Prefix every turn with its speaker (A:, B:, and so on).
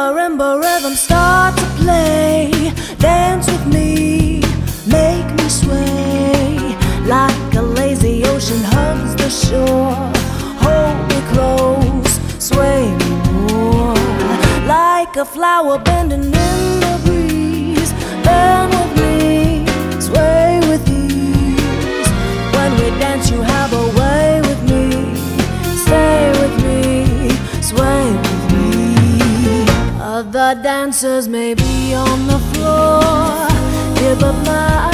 A: marimba rhythm start to play. Dance with me, make me sway. Like a lazy ocean hugs the shore. Hold me close, sway me more. Like a flower bending in the breeze. Bend with me, sway with ease. When we dance you have a way with me. Stay with me, sway with me. Other dancers may be on the floor, here but my